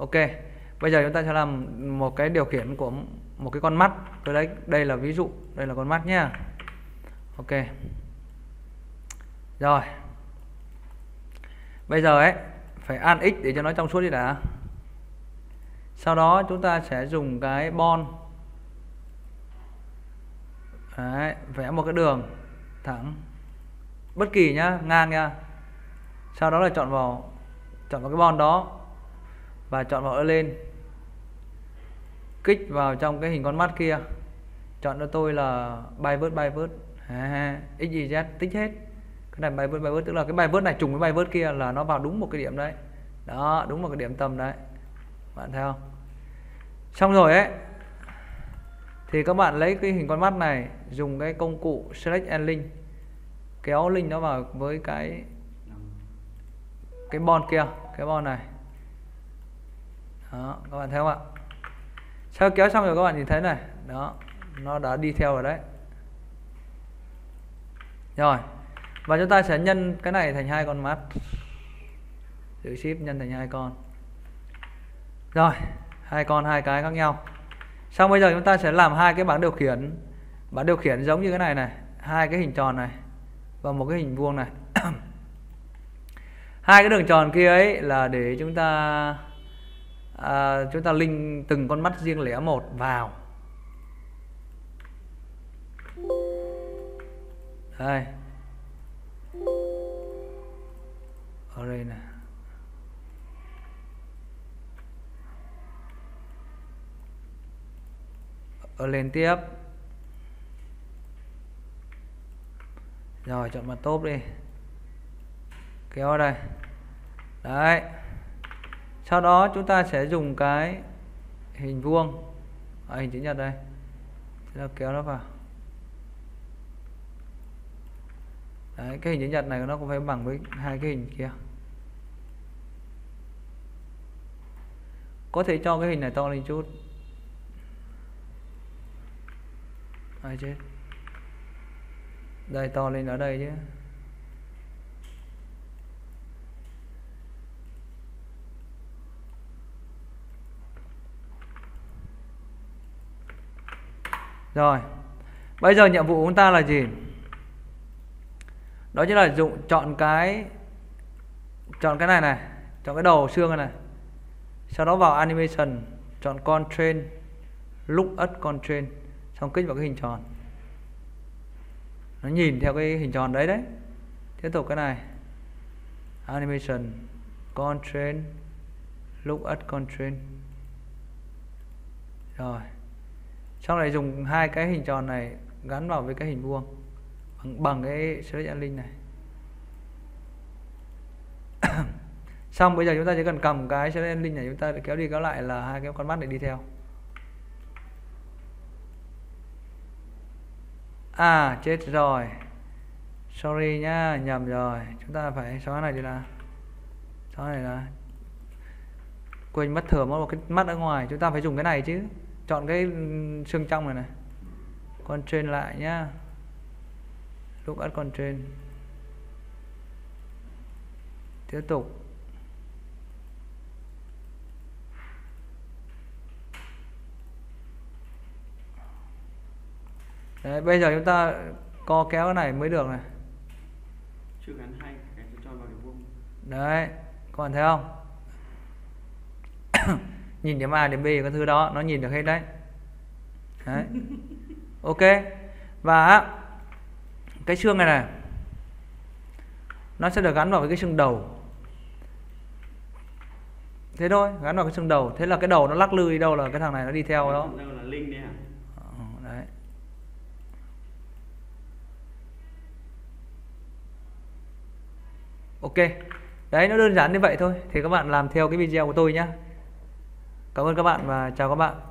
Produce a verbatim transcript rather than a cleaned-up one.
Ok, bây giờ chúng ta sẽ làm một cái điều khiển của một cái con mắt. Tôi lấy đây là ví dụ, đây là con mắt nhá. Ok. Rồi. Bây giờ ấy phải an x để cho nó trong suốt đi đã. Sau đó chúng ta sẽ dùng cái bon. Đấy, vẽ một cái đường thẳng bất kỳ nhá, ngang nha. Sau đó là chọn vào chọn vào cái bon đó và chọn vào lên. Kích vào trong cái hình con mắt kia. Chọn cho tôi là bay vớt bay vớt. X Y Z tích hết. Cái này bay vớt bay vớt tức là cái bay vớt này trùng với bay vớt kia là nó vào đúng một cái điểm đấy. Đó, đúng một cái điểm tầm đấy. Bạn thấy không? Xong rồi ấy thì các bạn lấy cái hình con mắt này, dùng cái công cụ Select and Link, kéo link nó vào với cái cái bon kia, cái bon này. Đó, các bạn thấy không ạ? Sau kéo xong rồi các bạn nhìn thấy này, đó, nó đã đi theo rồi đấy. Rồi, và chúng ta sẽ nhân cái này thành hai con mắt. Giữ shift nhân thành hai con. Rồi, hai con hai cái khác nhau. Xong bây giờ chúng ta sẽ làm hai cái bảng điều khiển. Bảng điều khiển giống như cái này này, hai cái hình tròn này và một cái hình vuông này. Hai cái đường tròn kia ấy là để chúng ta à, chúng ta link từng con mắt riêng lẻ một vào. Đây. Ở đây này. Ở lên tiếp. Rồi chọn mặt top đi. Kéo ở đây. Đấy. Sau đó chúng ta sẽ dùng cái hình vuông, à, hình chữ nhật đây. Chúng ta kéo nó vào. Đấy, cái hình chữ nhật này nó cũng phải bằng với hai cái hình kia. Có thể cho cái hình này to lên chút. Ai chết. Đây, to lên ở đây chứ. Rồi. Bây giờ nhiệm vụ của chúng ta là gì? Đó chính là dụng chọn cái chọn cái này này, chọn cái đầu xương này, này. Sau đó vào animation, chọn constraint, look at constraint, xong kích vào cái hình tròn. Nó nhìn theo cái hình tròn đấy đấy. Tiếp tục cái này. Animation, constraint, look at constraint. Rồi. Xong lại dùng hai cái hình tròn này gắn vào với cái hình vuông bằng, bằng cái Select and Link này. Xong bây giờ chúng ta chỉ cần cầm cái Select and Link này, chúng ta kéo đi kéo lại là hai cái con mắt này đi theo. À chết rồi. Sorry nhá, nhầm rồi. Chúng ta phải xóa cái này đi là. Xóa cái này là. Quên mất thừa mất một cái mắt ở ngoài, chúng ta phải dùng cái này chứ. Chọn cái xương trong này này. Constraint lại nhá. Look at constraint. Tiếp tục. Đấy, bây giờ chúng ta co kéo cái này mới được này. Chưa gắn hai cái cho vào cái vuông. Đấy, các bạn thấy không? Nhìn điểm A điểm B cái thứ đó nó nhìn được hết đấy. Đấy. Ok. Và cái xương này này nó sẽ được gắn vào với cái xương đầu. Thế thôi, gắn vào cái xương đầu. Thế là cái đầu nó lắc lư đi đâu là cái thằng này nó đi theo đó. Là link đấy hả? Đấy. Ok. Đấy, nó đơn giản như vậy thôi. Thì các bạn làm theo cái video của tôi nhé. Cảm ơn các bạn và chào các bạn.